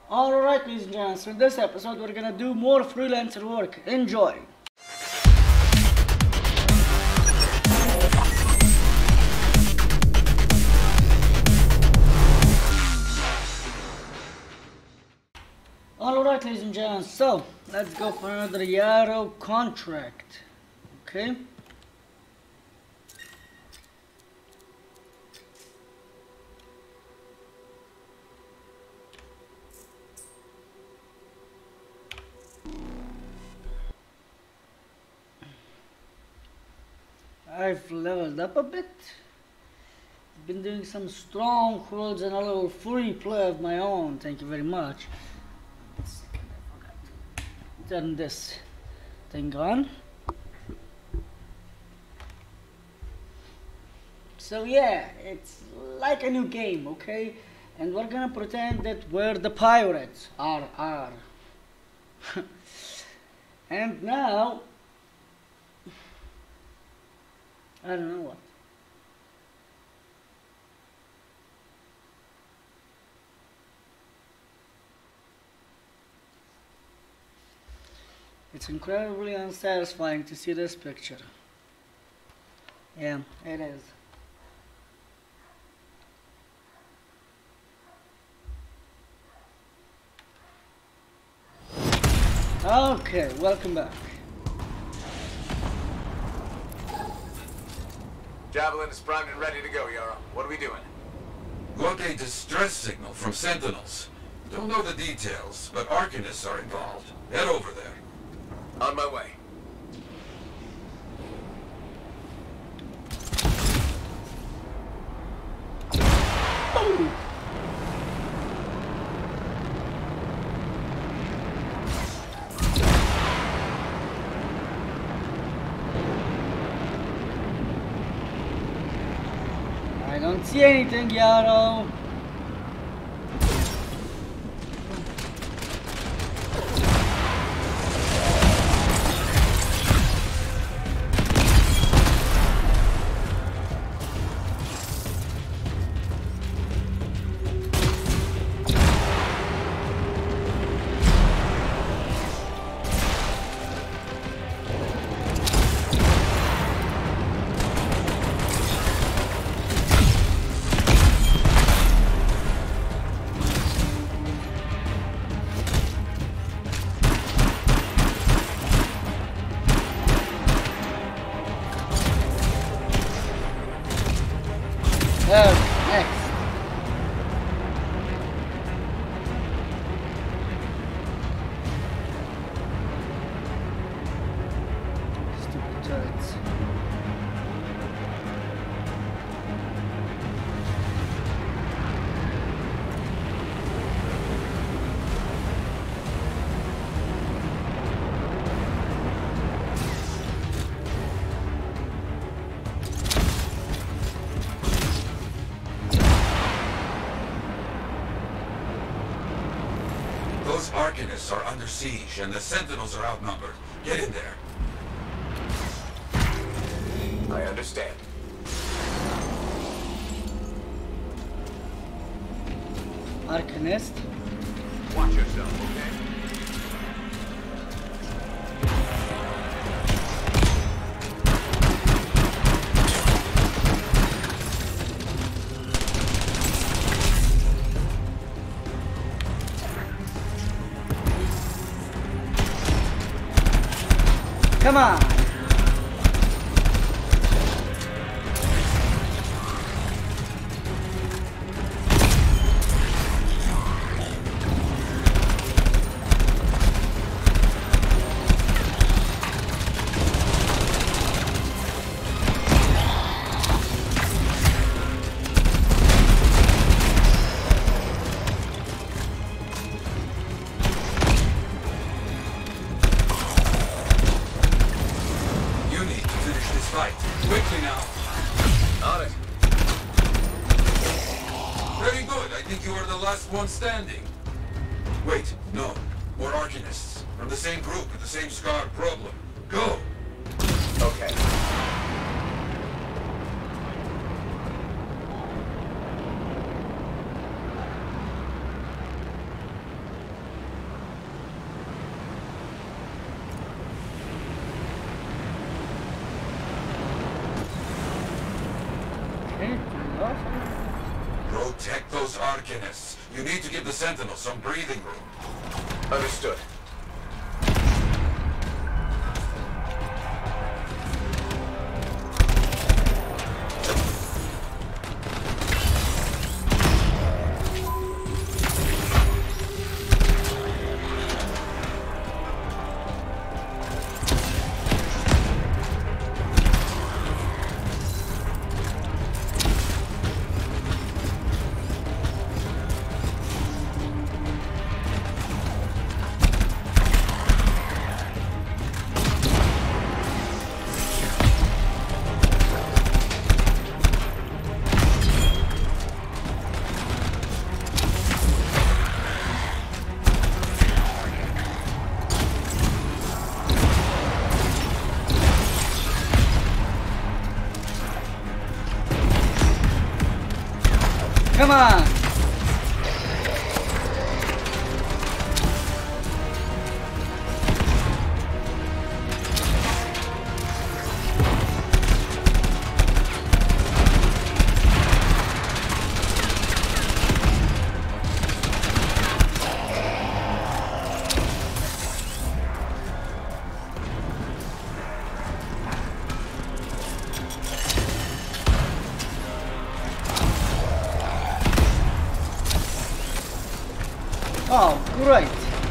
Alright, ladies and gentlemen, so in this episode we're gonna do more freelancer work. Enjoy! Alright, ladies and gentlemen, so let's go for another Yarrow contract. Okay? I've leveled up a bit. Been doing some strongholds and a little free play of my own. Thank you very much. Second, I forgot to turn this thing on. So yeah, it's like a new game, okay? And we're gonna pretend that we're the pirates. R. And now I don't know what. It's incredibly unsatisfying to see this picture. Yeah, it is. Okay, welcome back. Javelin is primed and ready to go, Yarrow. What are we doing? Got a distress signal from Sentinels. Don't know the details, but Arcanists are involved. Head over there. On my way. Oh. I don't see anything, Yarrow. Next. Stupid turrets. Those Arcanists are under siege, and the Sentinels are outnumbered. Get in there. I understand. Arcanist. Watch yourself, okay? Come on. Quickly now. On it. Very good. I think you are the last one standing. Wait, no. More Arcanists. From the same group with the same scar problem. Go! Okay. Protect those Arcanists. You need to give the Sentinels some breathing room. Understood. Come on! Oh, great!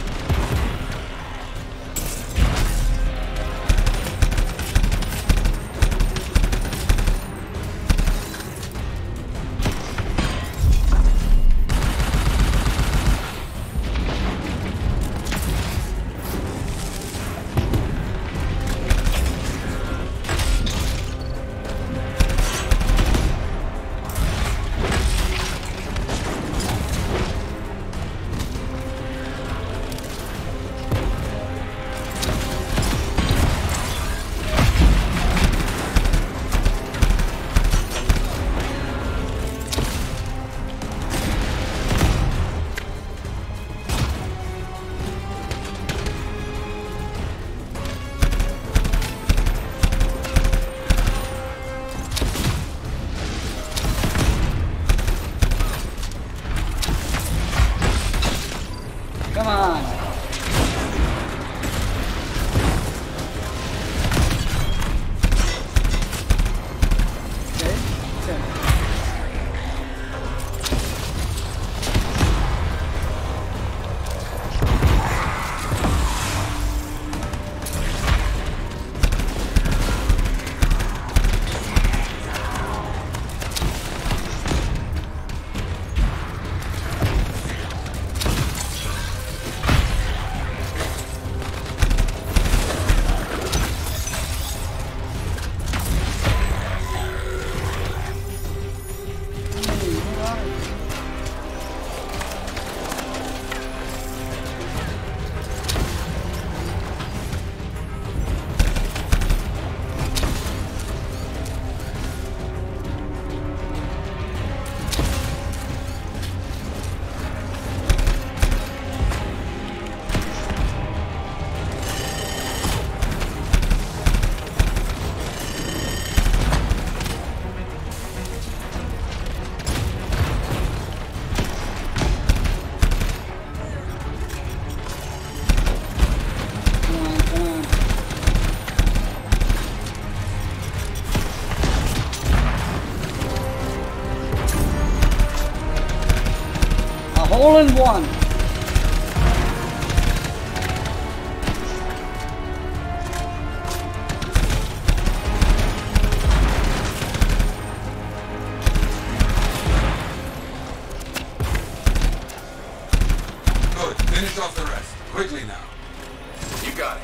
Come on! Okay, okay. All in one. Good. Finish off the rest. Quickly now. You got it.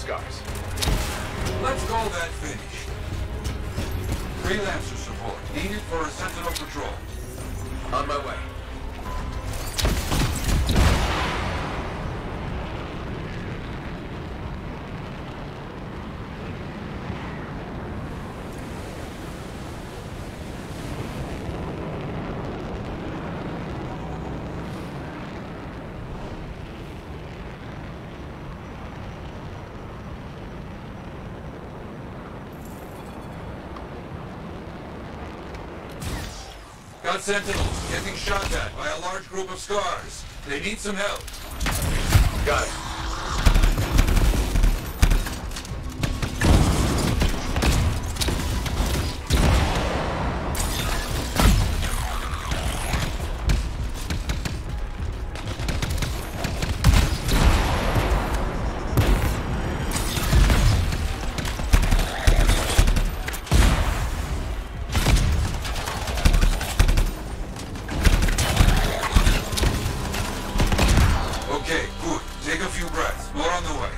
scars. Let's call that finished. Freelancer support needed for a sentinel patrol. On my way. Got sentinels getting shot at by a large group of scars. They need some help. Got it. Okay, good. Take a few breaths. More on the way.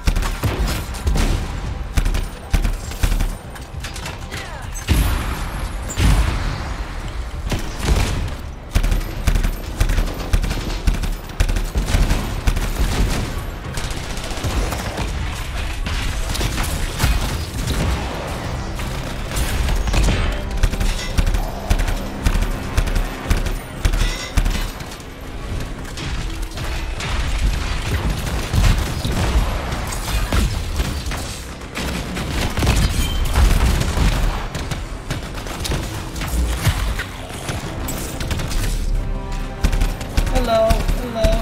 Hello, hello.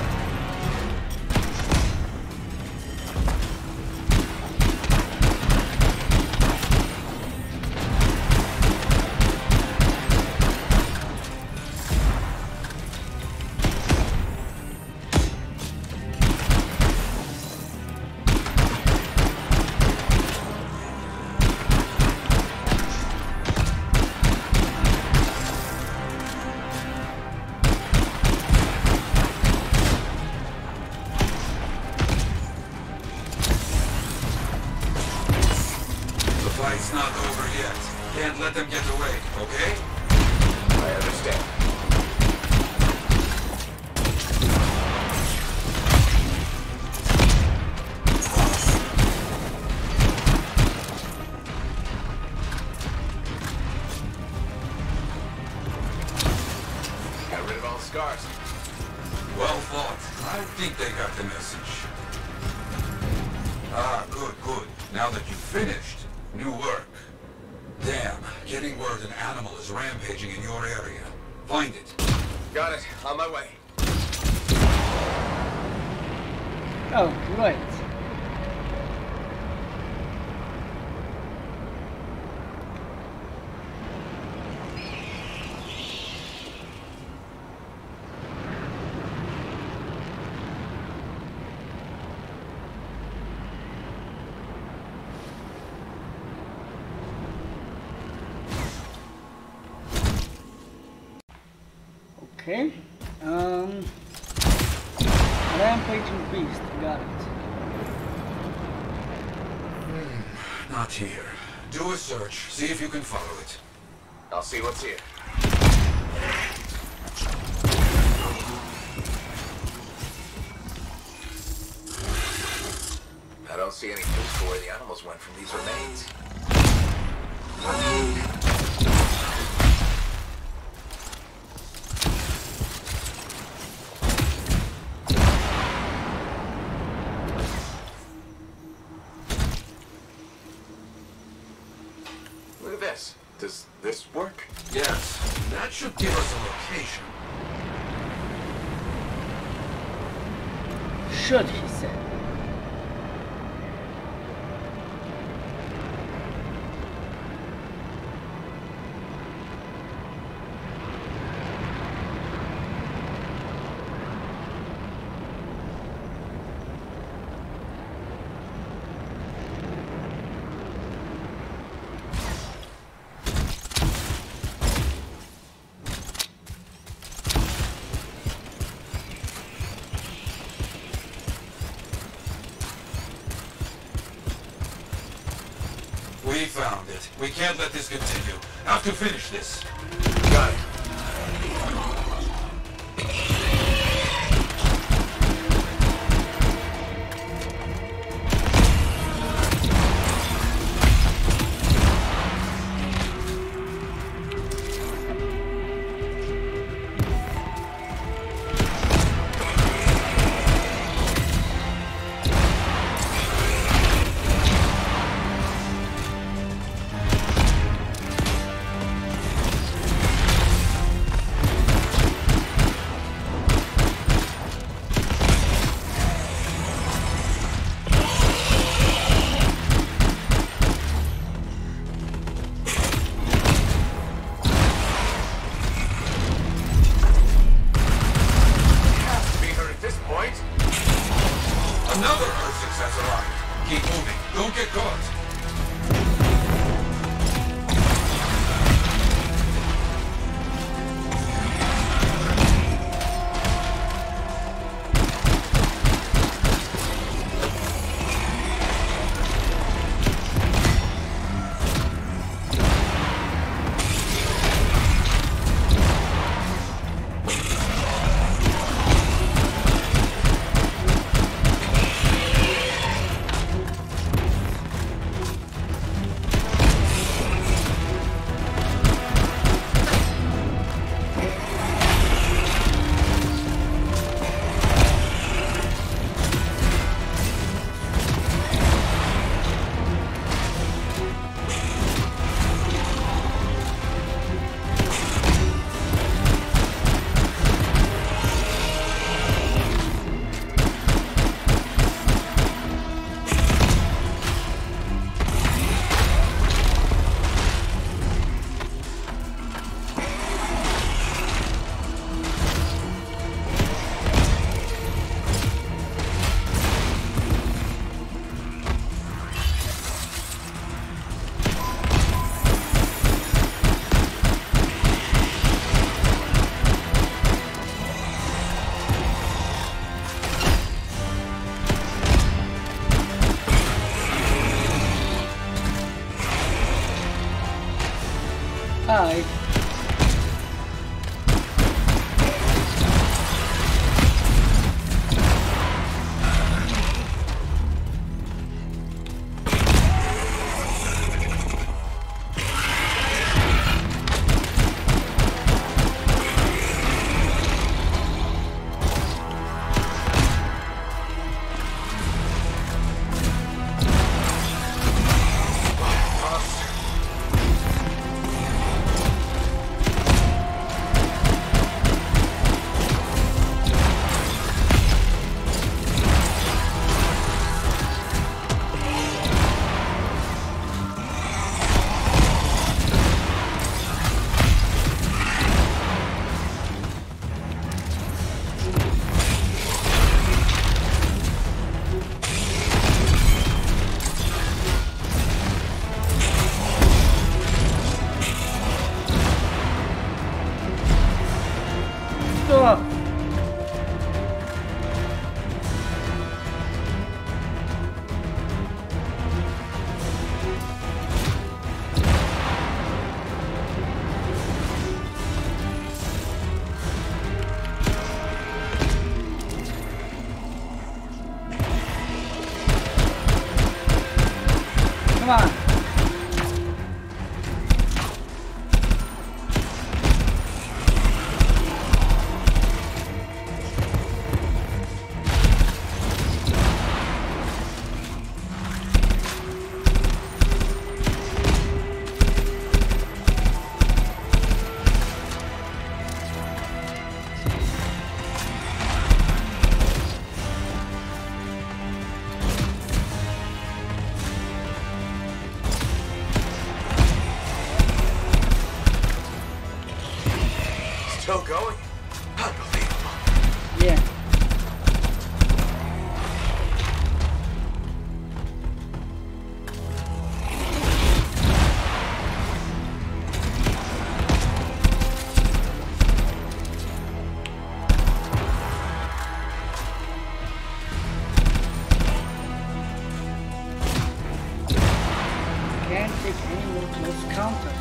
The fight's not over yet. Can't let them get away, okay? I understand. Got rid of all the scars. Well fought. I think they got the message. Ah, good, good. Now that you've finished, new work. Damn, getting word an animal is rampaging in your area. Find it. Got it. On my way. Oh, right. Okay. Rampaging beast. Got it. Not here. Do a search. See if you can follow it. I'll see what's here. I don't see any clues for where the animals went from these remains. Look at this. Does this work? Yes, that should give us a location. Should, he said. We found it. We can't let this continue. Have to finish this. Got it. Another Perseus has arrived. Keep moving. Don't get caught. Hi. Come on. Still going? Unbelievable. Yeah. can't take any more close counters.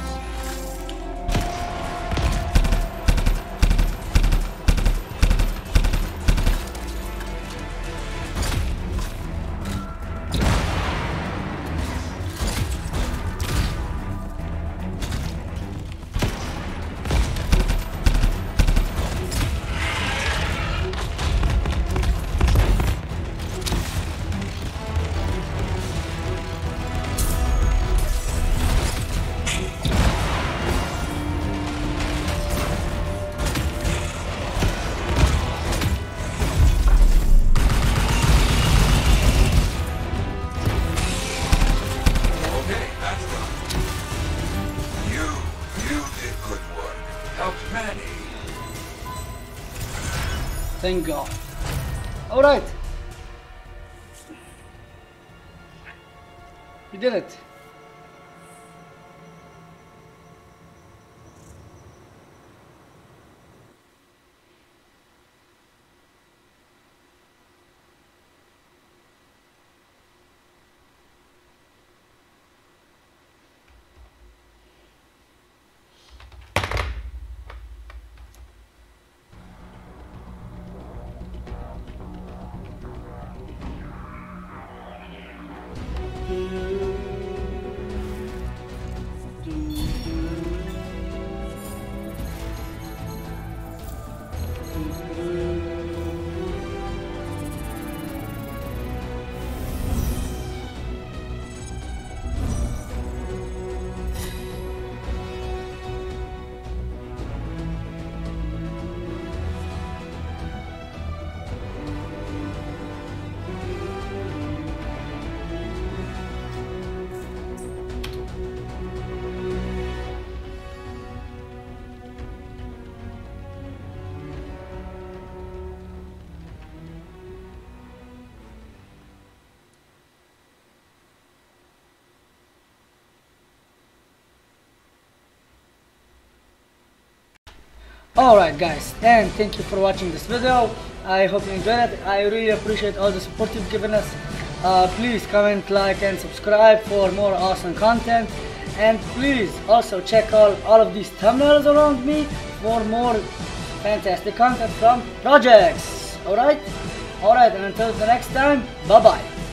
Thank God. Alright. We did it. Alright guys, and thank you for watching this video. I hope you enjoyed it. I really appreciate all the support you've given us. Please comment, like and subscribe for more awesome content. And please also check out all of these thumbnails around me for more fantastic content from projects. Alright, and until the next time, bye bye.